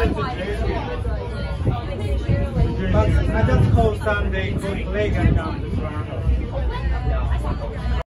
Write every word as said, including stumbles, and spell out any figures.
But I just call Sunday, go to Lake and down to Toronto.